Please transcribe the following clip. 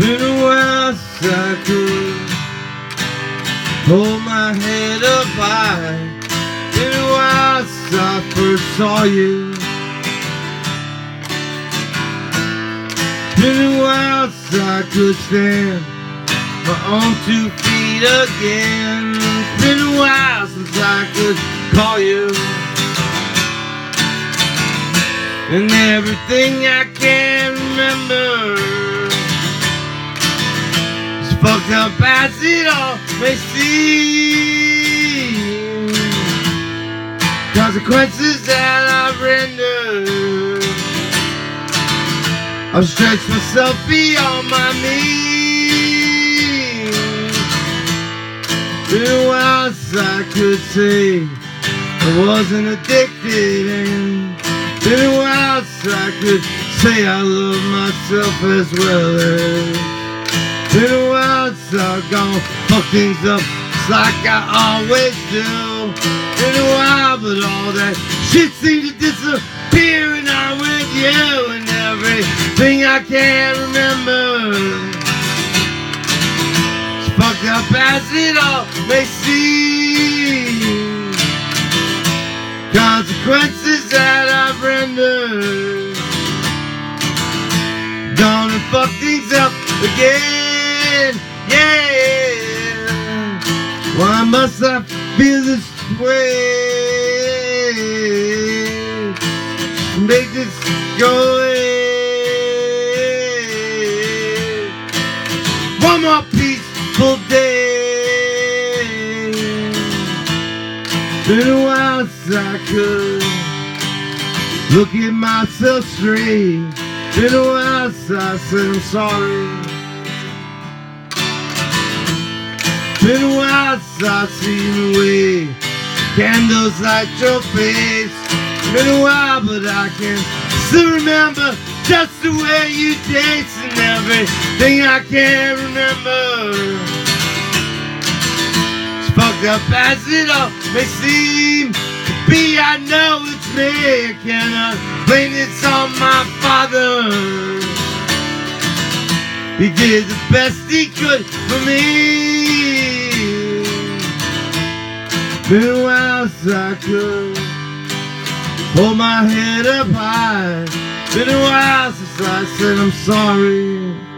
Been a while since I could hold my head up high. Been a while since I first saw you. Been a while since I could stand my own 2 feet again. Been a while since I could call you. And everything I can remember is fucked up as it all may seem. Consequences that I've rendered, I've stretched myself beyond my means. Been a while since I could say I wasn't addicted, and been a while since I could say I love myself as well as. Been a while since I've gone fuck things up just like I always do. Been a while, but all that shit seemed to disappear, and I'm with you, and everything I can remember is fucked up as it all may seem. Consequences that I've rendered, gonna fuck things up again, yeah. Why must I feel this way? Make this go away. One more peaceful day. Been a while since I could look at myself straight. Been a while since I said I'm sorry. Been a while since I've seen the way candles light your face. Been a while, but I can still remember just the way you taste, and everything I can remember is fucked up as it all may seem to be. I know it's me, I cannot blame this on my father. He did the best he could for me. Been a while since I could hold my head up high. Been a while since I said I'm sorry.